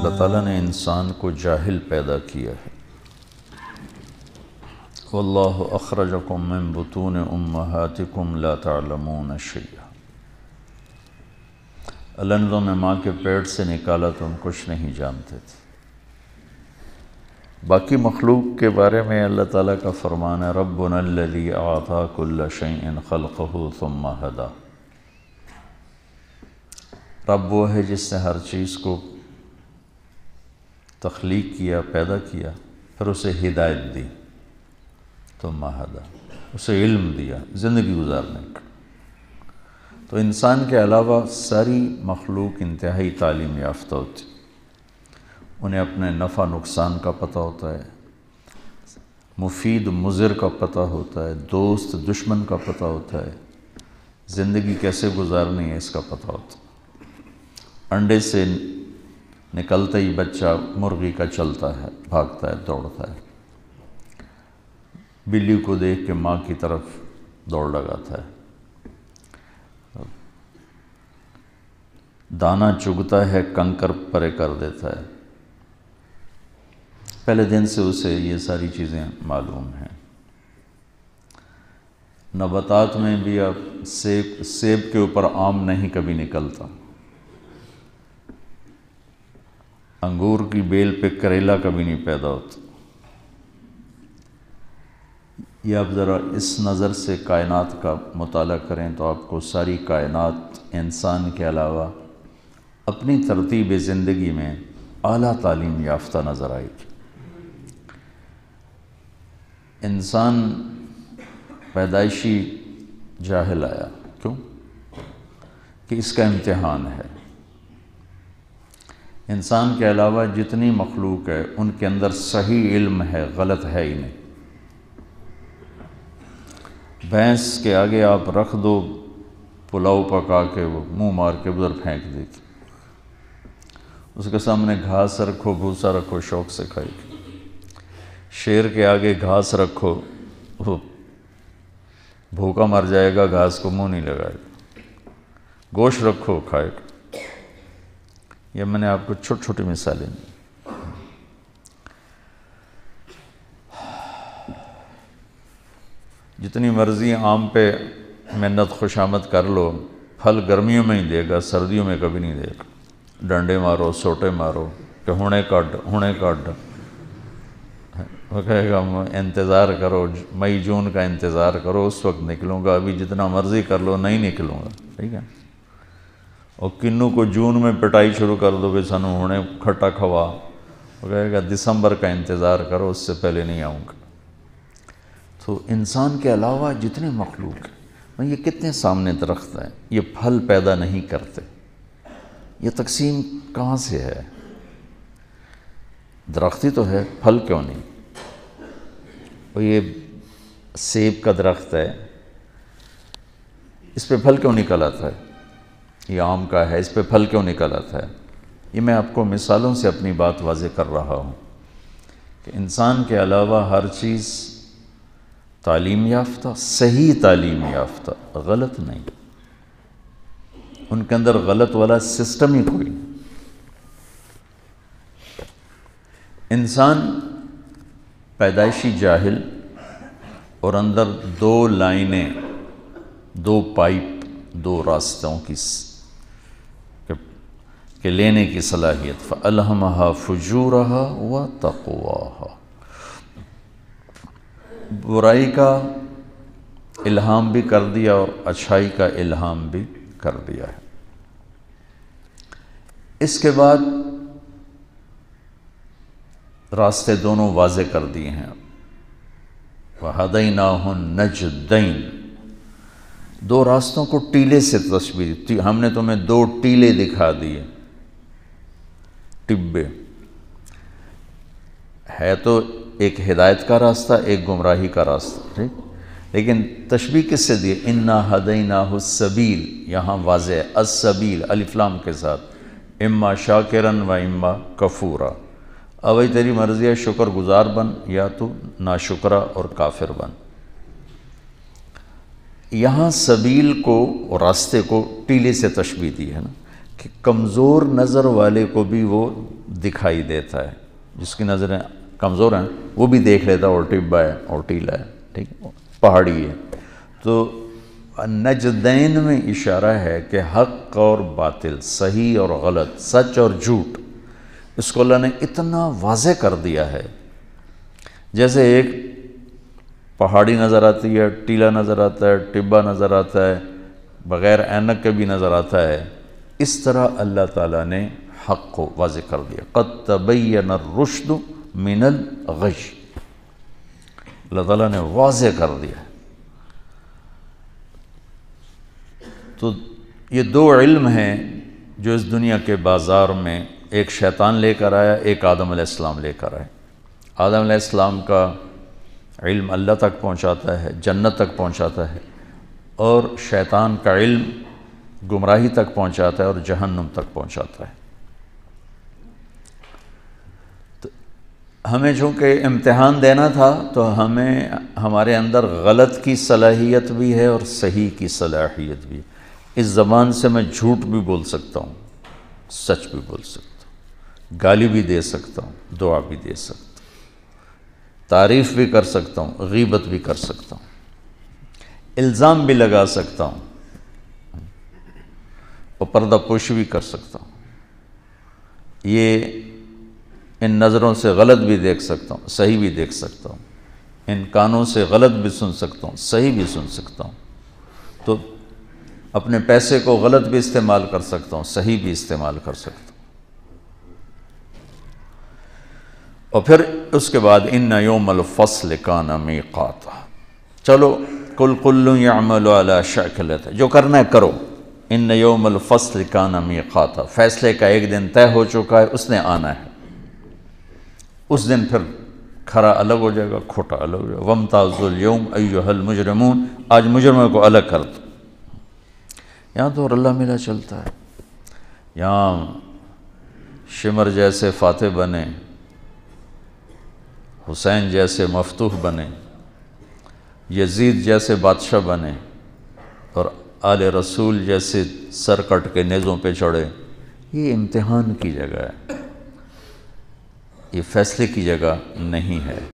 اللہ تعالیٰ نے انسان کو جاہل پیدا کیا ہے۔ واللہ اخرجکم من بطون امہاتکم لا تعلمون شیئا، اللہ نے تمہیں ماں کے پیٹ سے نکالا، تم کچھ نہیں جانتے تھے۔ باقی مخلوق کے بارے میں اللہ تعالیٰ کا فرمان ہے ربنا الذی اعطی کل شیء خلقہ ثم ہدی، رب وہ ہے جس نے ہر چیز کو تخلیق کیا، پیدا کیا، پھر اسے ہدایت دی، ثم ہدی، اسے علم دیا زندگی گزارنے کا۔ تو انسان کے علاوہ ساری مخلوق انتہائی تعلیم یافتہ ہوتی، انہیں اپنے نفع نقصان کا پتہ ہوتا ہے، مفید مضر کا پتہ ہوتا ہے، دوست دشمن کا پتہ ہوتا ہے، زندگی کیسے گزارنی ہے اس کا پتہ ہوتا ہے۔ انڈے سے نکلتا ہی بچہ مرغی کا چلتا ہے، بھاگتا ہے، دوڑتا ہے، بلی کو دیکھ کے ماں کی طرف دوڑ لگاتا ہے، دانہ چگتا ہے، کنکر پرے کر دیتا ہے، پہلے دن سے اسے یہ ساری چیزیں معلوم ہیں۔ نباتات میں بھی اب سیب کے اوپر آم نہیں کبھی نکلتا، انگور کی بیل پہ کریلا کبھی نہیں پیدا ہوتا۔ یہ آپ ذرا اس نظر سے کائنات کا مطالعہ کریں تو آپ کو ساری کائنات انسان کے علاوہ اپنی ترتیب زندگی میں اعلیٰ تعلیم یافتہ نظر آئے گی۔ انسان پیدائشی جاہل آیا، کیوں؟ کہ اس کا امتحان ہے۔ انسان کے علاوہ جتنی مخلوق ہے ان کے اندر صحیح علم ہے، غلط ہے ہی نہیں۔ بھینس کے آگے آپ رکھ دو پلاؤ پکا کے، وہ منہ مار کے ادھر پھینک دے گی، اس کے سامنے گھاس رکھو، بھوسا رکھو، شوق سے کھائے گی۔ شیر کے آگے گھاس رکھو، وہ بھوکا مر جائے گا، گھاس کو منہ نہیں لگائے گا۔ گوشت رکھو، کھائے گا۔ یہ میں نے آپ کو چھوٹی چھوٹی مثالیں دی۔ جتنی مرضی آم پہ منت خوشامد کر لو، پھل گرمیوں میں ہی دے گا، سردیوں میں کبھی نہیں دے گا۔ ڈنڈے مارو، سوٹے مارو کہ ہونے کاٹ، وہ کہے گا انتظار کرو، مئی جون کا انتظار کرو، اس وقت نکلوں گا، ابھی جتنا مرضی کر لو نہیں نکلوں گا، ٹھیک ہے۔ اور کنوں کو جون میں پٹائی شروع کر دو کہ سانو ہونے کھٹا کھوا، وہ کہے گا دسمبر کا انتظار کرو، اس سے پہلے نہیں آؤں گا۔ تو انسان کے علاوہ جتنے مخلوق ہیں، یہ کتنے سامنے درخت ہیں، یہ پھل پیدا نہیں کرتے، یہ تقسیم کہاں سے ہے؟ درخت ہی تو ہے، پھل کیوں نہیں؟ اور یہ سیب کا درخت ہے، اس پہ پھل کیوں نکل آتا ہے؟ یہ آم کا ہے، اس پہ پھل کیوں نکل آتا ہے؟ یہ میں آپ کو مثالوں سے اپنی بات واضح کر رہا ہوں کہ انسان کے علاوہ ہر چیز تعلیم یافتہ، صحیح تعلیم یافتہ، غلط نہیں، ان کے اندر غلط والا سسٹم ہی کوئی نہیں۔ انسان پیدائشی جاہل، اور اندر دو لائنیں، دو پائپ، دو راستوں کی کہ لینے کی صلاحیت، فَأَلْهَمَهَا فُجُورَهَا وَتَقْوَاهَا، برائی کا الہام بھی کر دیا اور اچھائی کا الہام بھی کر دیا ہے۔ اس کے بعد راستے دونوں واضح کر دیے ہیں، وَهَدَيْنَاهُ النَّجْدَيْنِ، دو راستوں کو ٹیلے سے تشبیہ دی، ہم نے تمہیں دو ٹیلے دکھا دیے، ٹبے ہے تو ایک ہدایت کا راستہ، ایک گمراہی کا راستہ، ٹھیک، لیکن تشبیہ کس سے دی؟ اِنَّا هَدَيْنَاهُ السَّبِيلِ، یہاں واضح ہے السبیل الف لام کے ساتھ، اما شاکرن و اما کفورا، اب تیری مرضی ہے، شکر گزار بن یا تو ناشکرہ اور کافر بن۔ یہاں سبیل کو اور راستے کو ٹیلے سے تشبیہ دی ہے نا، کہ کمزور نظر والے کو بھی وہ دکھائی دیتا ہے، جس کی نظریں کمزور ہیں وہ بھی دیکھ لیتا ہے، اور ٹبا ہے اور ٹیلا ہے، ٹھیک ہے، پہاڑی ہے۔ تو نجدین میں اشارہ ہے کہ حق اور باطل، صحیح اور غلط، سچ اور جھوٹ، اس کو اللہ نے اتنا واضح کر دیا ہے۔ جیسے ایک پہاڑی نظر آتی ہے، ٹیلا نظر آتا ہے، ٹبا نظر آتا ہے، بغیر اینک کے بھی نظر آتا ہے، اس طرح اللہ تعالیٰ نے حق کو واضح کر دیا۔ قد تبین الرشد من الغی، اللہ تعالیٰ نے واضح کر دیا۔ تو یہ دو علم ہیں جو اس دنیا کے بازار میں ایک شیطان لے کر آیا، ایک آدم علیہ السلام لے کر آئے۔ آدم علیہ السلام کا علم اللہ تک پہنچاتا ہے، جنت تک پہنچاتا ہے، اور شیطان کا علم گمراہی تک پہنچاتا ہے اور جہنم تک پہنچاتا ہے۔ تو ہمیں چونکہ امتحان دینا تھا تو ہمیں ہمارے اندر غلط کی صلاحیت بھی ہے اور صحیح کی صلاحیت بھی ہے۔ اس زبان سے میں جھوٹ بھی بول سکتا ہوں، سچ بھی بول سکتا ہوں، گالی بھی دے سکتا ہوں، دعا بھی دے سکتا ہوں، تعریف بھی کر سکتا ہوں، غیبت بھی کر سکتا ہوں، الزام بھی لگا سکتا ہوں، اور پردہ پوشی بھی کر سکتا ہوں۔ یہ ان نظروں سے غلط بھی دیکھ سکتا ہوں، صحیح بھی دیکھ سکتا ہوں، ان کانوں سے غلط بھی سن سکتا ہوں، صحیح بھی سن سکتا ہوں۔ تو اپنے پیسے کو غلط بھی استعمال کر سکتا ہوں، صحیح بھی استعمال کر سکتا ہوں۔ اور پھر اس کے بعد ان یوم الفصل کان میقاتا، چلو کل یعمل علی شاکلتہ، جو کرنا ہے کرو، ان یوم الفصل کان میقاتا، فیصلے کا ایک دن طے ہو چکا ہے، اس نے آنا ہے۔ اس دن پھر کھرا الگ ہو جائے گا، کھوٹا الگ ہو جائے گا۔ وامتازوا اليوم ایھا المجرمون، آج مجرموں کو الگ کر دو۔ یہاں تو اللہ ملا چلتا ہے، یہاں شمر جیسے فاتح بنے، حسین جیسے مفتوح بنے، یزید جیسے بادشاہ بنے، اور آل رسول جیسے سر کٹ کے نیزوں پہ چڑھے۔ یہ امتحان کی جگہ ہے، یہ فیصلے کی جگہ نہیں ہے۔